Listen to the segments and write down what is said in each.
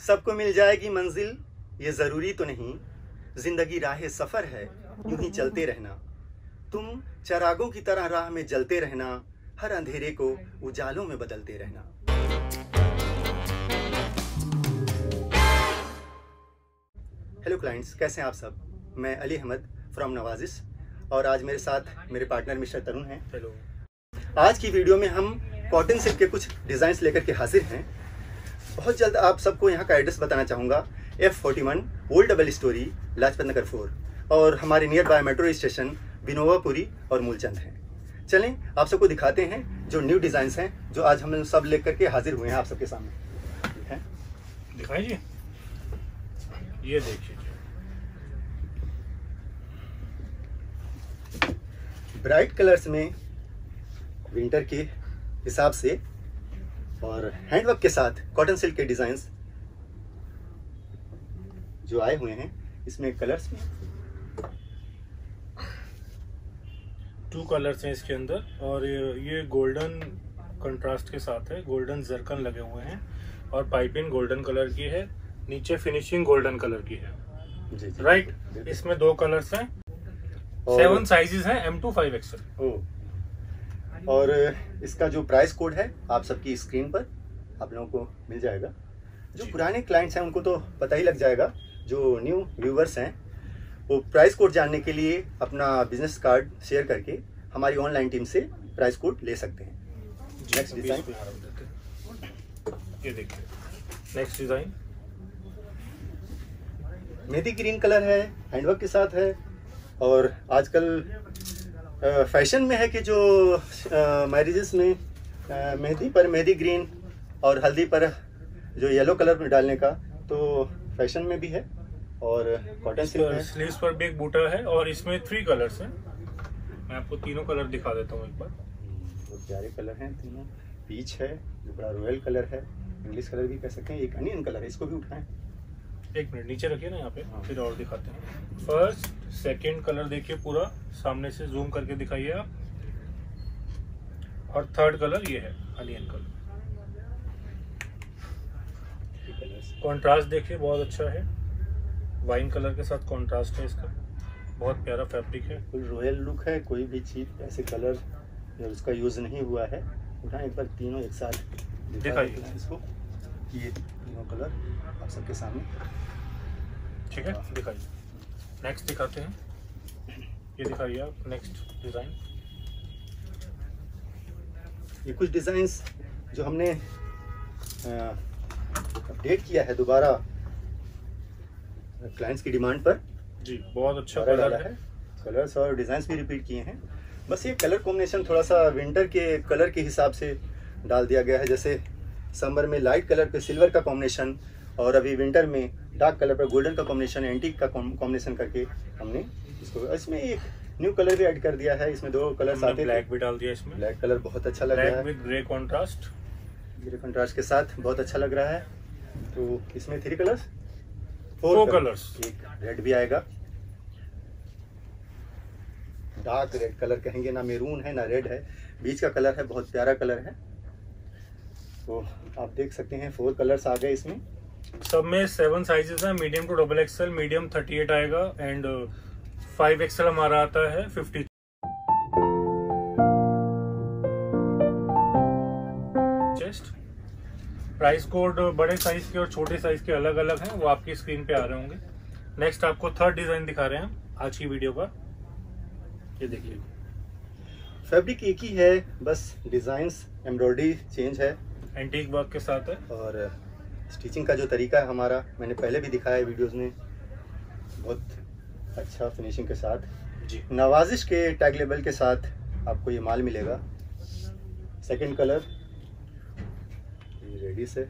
सबको मिल जाएगी मंजिल, ये ज़रूरी तो नहीं। जिंदगी राह सफ़र है, यूं ही चलते रहना। तुम चरागों की तरह राह में जलते रहना, हर अंधेरे को उजालों में बदलते रहना। हेलो क्लाइंट्स, कैसे हैं आप सब? मैं अली अहमद फ्रॉम नवाजिश और आज मेरे साथ मेरे पार्टनर मिस्टर तरुण हैं। हेलो। आज की वीडियो में हम कॉटन सिल्क के कुछ डिज़ाइंस लेकर के हाजिर हैं। बहुत जल्द आप सबको यहाँ का एड्रेस बताना चाहूँगा। F41 old double storey, Lajpat Nagar 4 और हमारे near by metro station Vinobapuri और मूलचंद हैं। चलें आप सबको दिखाते हैं जो न्यू डिज़ाइंस हैं जो आज हम सब लेकर के हाजिर हुए हैं आप सबके सामने। दिखाइए, ये देखिए ब्राइट कलर्स में विंटर के हिसाब से और हैंडवर्क के साथ कॉटन सिल्क के डिज़ाइंस जो आए हुए हैं। इसमें कलर्स में 2 कलर्स हैं इसके अंदर और ये गोल्डन कंट्रास्ट के साथ है। गोल्डन जरकन लगे हुए हैं और पाइपिंग गोल्डन कलर की है, नीचे फिनिशिंग गोल्डन कलर की है। जी। राइट, इसमें 2 कलर्स हैं, 7 साइजेस हैं, M to 5XL। और इसका जो प्राइस कोड है आप सबकी स्क्रीन पर आप लोगों को मिल जाएगा। जो पुराने क्लाइंट्स हैं उनको तो पता ही लग जाएगा, जो न्यू व्यूवर्स हैं वो प्राइस कोड जानने के लिए अपना बिजनेस कार्ड शेयर करके हमारी ऑनलाइन टीम से प्राइस कोड ले सकते हैं। नेक्स्ट डिज़ाइन, ये देखिए next design mehndi green colour है, हैंडवर्क के साथ है और आजकल फैशन में है कि जो मैरिजेस में मेहंदी पर मेहंदी ग्रीन और हल्दी पर जो येलो कलर में डालने का तो फैशन में भी है। और कॉटन सिल्क है, स्लीव्स पर भी एक बूटा है और इसमें 3 कलर्स हैं। मैं आपको तीनों कलर दिखा देता हूँ एक बार। बहुत प्यारे कलर हैं तीनों। पीच है जो बड़ा रॉयल कलर है, इंग्लिश कलर भी कह सकते हैं, एक अनियन कलर है, इसको भी उठाएं। एक मिनट नीचे रखिए ना यहाँ पे, फिर और दिखाते हैं। फर्स्ट सेकंड कलर देखिए, पूरा सामने से जूम करके दिखाइए आप। और थर्ड कलर ये है अनियन कलर। कंट्रास्ट देखिए बहुत अच्छा है, वाइन कलर के साथ कंट्रास्ट है इसका, बहुत प्यारा फैब्रिक है। फुल रॉयल लुक है। कोई भी चीज ऐसे कलर उसका यूज नहीं हुआ है। उठाएं एक बार, तीनों एक साथ दिखाइए इसको। ये तीनों कलर आप सबके सामने, ठीक है, दिखाइए। नेक्स्ट दिखाते हैं, ये दिखाइए आप नेक्स्ट डिज़ाइन। ये कुछ डिज़ाइंस जो हमने अपडेट किया है दोबारा क्लाइंट्स की डिमांड पर। जी, बहुत अच्छा कलर है। कलर्स और डिज़ाइंस भी रिपीट किए हैं, बस ये कलर कॉम्बिनेशन थोड़ा सा विंटर के कलर के हिसाब से डाल दिया गया है। जैसे समर में लाइट कलर पे सिल्वर का कॉम्बिनेशन और अभी विंटर में डार्क कलर पर गोल्डन का कॉम्बिनेशन, एंटीक का कॉम्बिनेशन करके हमने इसको, इसमें एक न्यू कलर भी ऐड कर दिया है। इसमें 2 कलर्स आते हैं, ब्लैक भी डाल दिया इसमें। ब्लैक कलर बहुत अच्छा लग रहा है, with grey contrast, grey contrast के साथ बहुत अच्छा लग रहा है। तो इसमें 3 कलर्स, 4 कलर्स, एक रेड भी आएगा, डार्क रेड कलर कहेंगे, ना मेरून है ना रेड है, बीच का कलर है, बहुत प्यारा कलर है। तो आप देख सकते हैं 4 कलर्स आ गए इसमें। सब में 7 साइजेस हैं, medium to double XL. Medium 38 आएगा एंड 5XL हमारा आता है 50। चेस्ट प्राइस कोड बड़े साइज के और छोटे साइज के अलग अलग हैं, वो आपकी स्क्रीन पे आ रहे होंगे। नेक्स्ट आपको थर्ड डिजाइन दिखा रहे हैं आज की वीडियो का। ये देखिए, फैब्रिक एक ही है, बस डिजाइन्स एम्ब्रॉयडरी चेंज है, एंटीक वर्क के साथ है। और स्टिचिंग का जो तरीका है हमारा, मैंने पहले भी दिखाया है वीडियोस में, बहुत अच्छा फिनिशिंग के साथ जी। नवाजिश के टैग लेबल के साथ आपको ये माल मिलेगा। सेकंड कलर रेडी से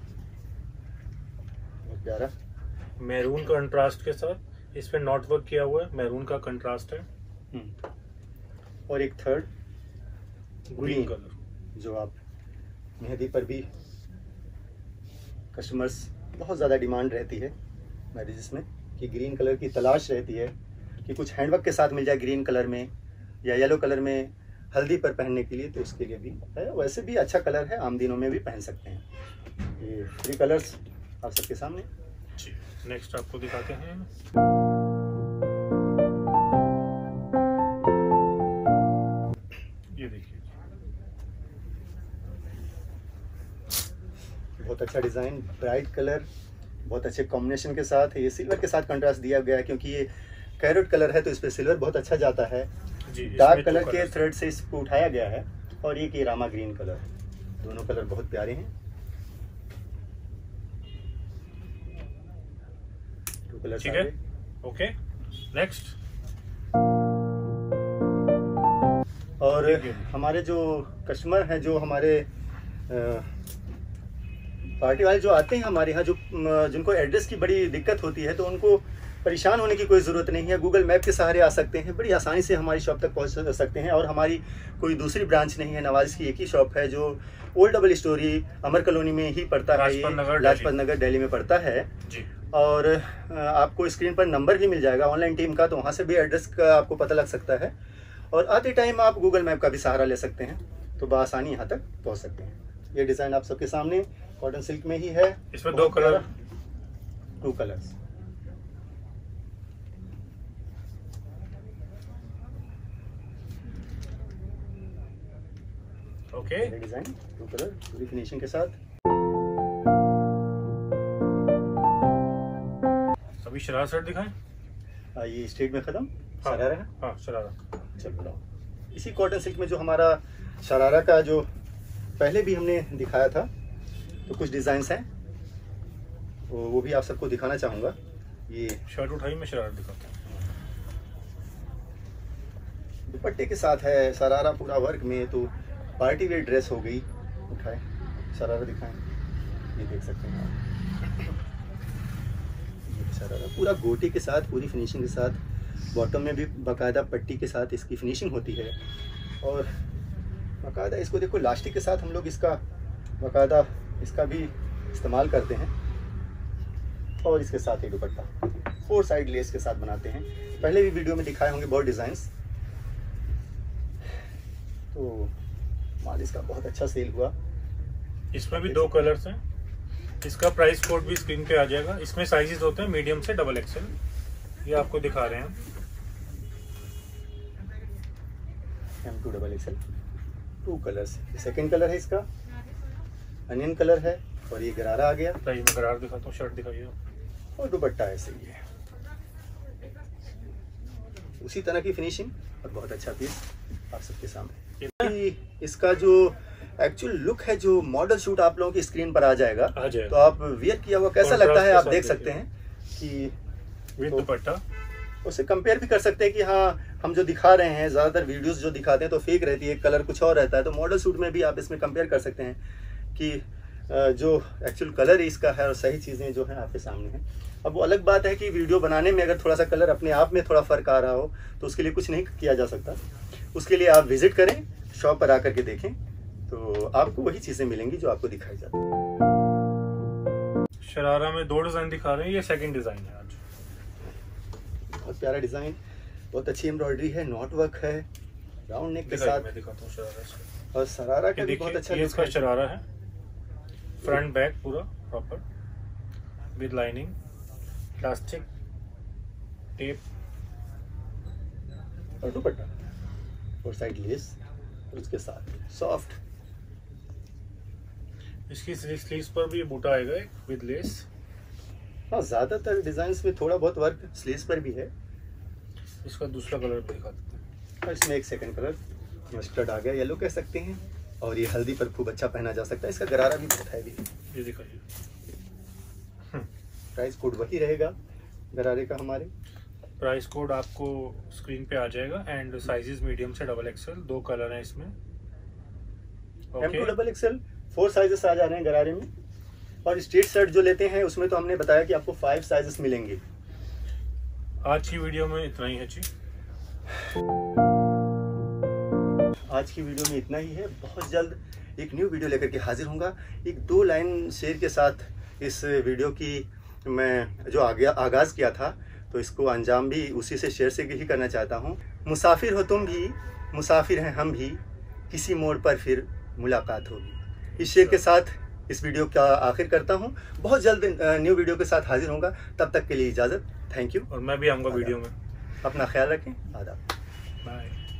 बहुत प्यारा मैरून कंट्रास्ट के साथ, इस पे नॉट वर्क किया हुआ है, मैरून का कंट्रास्ट है। और एक थर्ड ग्रीन कलर, जो आप मेहंदी पर भी कस्टमर्स बहुत ज़्यादा डिमांड रहती है मैरिजेस में कि ग्रीन कलर की तलाश रहती है कि कुछ हैंडवर्क के साथ मिल जाए ग्रीन कलर में या येलो कलर में हल्दी पर पहनने के लिए, तो उसके लिए भी है। वैसे भी अच्छा कलर है, आम दिनों में भी पहन सकते हैं। ये 3 कलर्स आप सबके सामने। जी, नेक्स्ट आपको दिखाते हैं। ये देखिए, बहुत अच्छा डिज़ाइन, ब्राइट कलर, बहुत अच्छे कॉम्बिनेशन के साथ है। ये सिल्वर के साथ कंट्रास्ट दिया गया है क्योंकि ये कैरेट कलर है तो इस पर सिल्वर बहुत अच्छा जाता है। जी, डार्क कलर के थ्रेड से इसको उठाया गया है। और ये रामा ग्रीन कलर, दोनों कलर बहुत प्यारे हैं। टू कलर, ठीक है, ओके। नेक्स्ट, और हमारे जो कस्टमर हैं, जो हमारे पार्टी वाले जो आते हैं हमारे यहाँ, जो जिनको एड्रेस की बड़ी दिक्कत होती है, तो उनको परेशान होने की कोई ज़रूरत नहीं है। गूगल मैप के सहारे आ सकते हैं, बड़ी आसानी से हमारी शॉप तक पहुँच सकते हैं। और हमारी कोई दूसरी ब्रांच नहीं है, नवाज़ की एक ही शॉप है जो old double storey Amar colony में ही पड़ता है। ये लाजपत नगर दिल्ली में पड़ता है जी। और आपको स्क्रीन पर नंबर भी मिल जाएगा ऑनलाइन टीम का, तो वहाँ से भी एड्रेस का आपको पता लग सकता है। और आते टाइम आप गूगल मैप का भी सहारा ले सकते हैं, तो बआसानी यहाँ तक पहुँच सकते हैं। ये डिज़ाइन आप सबके सामने कॉटन सिल्क में ही है। इसमें 2 colour, 2 colours. Okay. Design 2 colour पूरी फिनिशिंग के साथ। अभी शरारा सेट दिखाएं। ये स्ट्रेट में ख़त्म। हाँ, शरारा है। हाँ, शरारा। चलो बताओ। इसी कॉटन सिल्क में जो हमारा शरारा का जो पहले भी हमने दिखाया था, तो कुछ डिज़ाइंस हैं वो भी आप सबको दिखाना चाहूँगा। ये शर्ट उठाई, मैं शरारा दिखाता हूँ। दुपट्टे के साथ है शरारा पूरा वर्क में, तो पार्टी वेयर ड्रेस हो गई। उठाए शरारा दिखाएं, ये देख सकते हैं आप। ये शरारा पूरा गोटी के साथ, पूरी फिनिशिंग के साथ। बॉटम में भी बाकायदा पट्टी के साथ इसकी फिनिशिंग होती है। और बाकायदा इसको देखो, लास्टिक के साथ हम लोग इसका बाकायदा इसका भी इस्तेमाल करते हैं। और इसके साथ ही दुपट्टा 4 साइड लेस के साथ बनाते हैं। पहले भी वीडियो में दिखाए होंगे बहुत डिज़ाइंस। तो माल इसका बहुत अच्छा सेल हुआ। इसमें भी 2 कलर्स हैं। इसका प्राइस कोड भी स्क्रीन पे आ जाएगा। इसमें साइजेस होते हैं मीडियम से डबल एक्सेल, ये आपको दिखा रहे हैं। M2 double XL, 2 colours. Second colour है इसका, अनियन कलर है। और ये गरारा आ गया। मैं गरारा दिखाता हूँ, शर्ट दिखाइए। और दुपट्टा ऐसे ही है, उसी तरह की फिनिशिंग और बहुत अच्छा पीस आप सबके सामने। इसका जो एक्चुअल लुक है, जो मॉडल शूट आप लोगों की स्क्रीन पर आ जाएगा। तो आप वियर किया हुआ कैसा लगता है आप देख सकते हैं कि विद दुपट्टा। उससे कंपेयर भी कर सकते हैं कि हाँ, हम जो दिखा रहे हैं, ज़्यादातर वीडियोस जो दिखाते हैं तो फेक रहती है, कलर कुछ और रहता है। तो मॉडल शूट में भी आप इसमें कंपेयर कर सकते हैं कि जो एक्चुअल कलर इसका है और सही चीज़ें जो हैं आपके सामने हैं। अब वो अलग बात है कि वीडियो बनाने में अगर थोड़ा सा कलर अपने आप में थोड़ा फ़र्क आ रहा हो, तो उसके लिए कुछ नहीं किया जा सकता। उसके लिए आप विजिट करें, शॉप पर आकर के देखें, तो आपको वही चीज़ें मिलेंगी जो आपको दिखाई जाती है। शरारा में 2 डिज़ाइन दिखा रहे हैं, ये सेकंड डिज़ाइन है आज। बहुत प्यारा डिज़ाइन, बहुत अच्छी एम्ब्रॉयडरी है, नॉट वर्क है, राउंड नेक के साथ। मैं दिखाता हूँ शरारा से। और शरारा का भी बहुत अच्छा ये इसका शरारा है, फ्रंट बैक पूरा proper with lining, plastic tape और दुपट्टा और साइड लेस, और उसके साथ सॉफ्ट। इसकी स्लीव्स पर भी बूटा आएगा विद लेस। हाँ, ज़्यादातर डिज़ाइंस में थोड़ा बहुत वर्क स्लीव्स पर भी है। इसका दूसरा कलर भी दिखा देते हैं। और इसमें एक सेकंड कलर मस्टर्ड आ गया, येलो कह सकते हैं। और ये हल्दी पर खूब अच्छा पहना जा सकता है। इसका गरारा भी बहुत हैवी है। ये दिखाइए। प्राइस कोड वही रहेगा गरारे का। हमारे प्राइस कोड आपको स्क्रीन पे आ जाएगा। एंड साइजेस मीडियम से डबल एक्सेल, 2 कलर हैं इसमें। M2 डबल एक्सेल 4 साइजेस आ जा रहे हैं गरारे में। और स्ट्रेट शर्ट जो लेते हैं उसमें तो हमने बताया कि आपको 5 साइजेस मिलेंगे। आज की वीडियो में इतना ही है जी। आज की वीडियो में इतना ही है। बहुत जल्द एक न्यू वीडियो लेकर के हाजिर होऊंगा। एक 2 लाइन शेयर के साथ इस वीडियो की मैं जो आगाज़ किया था, तो इसको अंजाम भी उसी से शेयर से ही करना चाहता हूँ। मुसाफिर हो तुम भी, मुसाफिर हैं हम भी, किसी मोड़ पर फिर मुलाकात होगी। इस शेर के साथ इस वीडियो का आखिर करता हूँ। बहुत जल्द न्यू वीडियो के साथ हाजिर होगा, तब तक के लिए इजाज़त। Thank you. और मैं भी आऊँगा वीडियो में। अपना ख्याल रखें। आदाब। बाय।